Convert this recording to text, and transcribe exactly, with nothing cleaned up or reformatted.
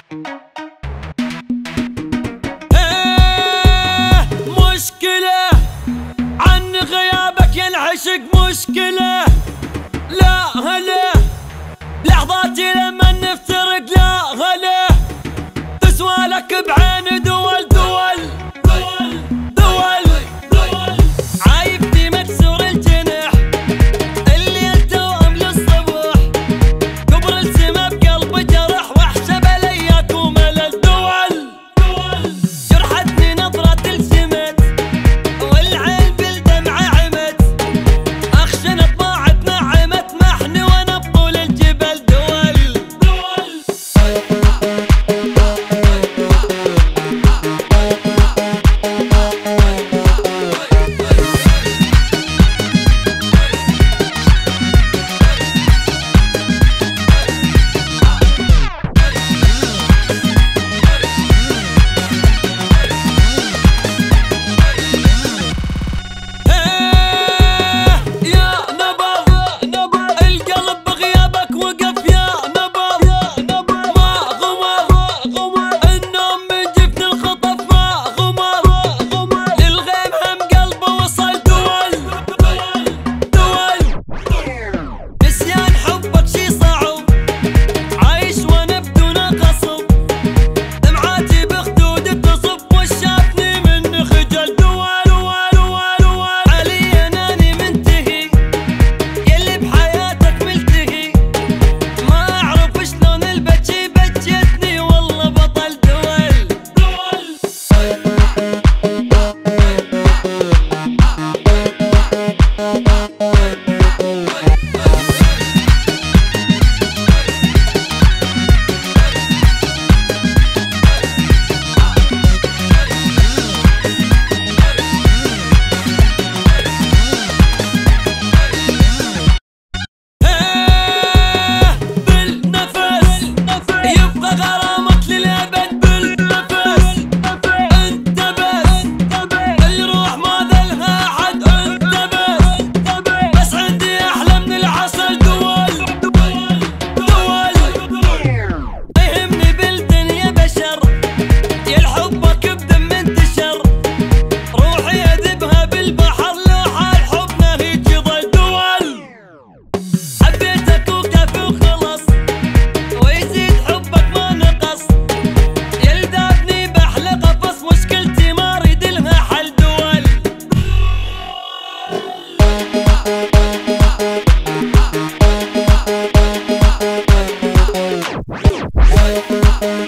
ايه مشكلة عن غيابك ينعشق مشكلة. لا هلا لحظاتي لما نفترق، لا هلا تسوى لك بعين دول دول دول دول دول. عايبتي مكسور الجناح الليل توأم للصبح، كبر السما بقلب جرح وحشة بليات وملل دول دول. جرحتني نظرة التمت والعين بالدمع عمت، اخشن طاعت نعمت محني وانا بطول الجبل دول دول. What?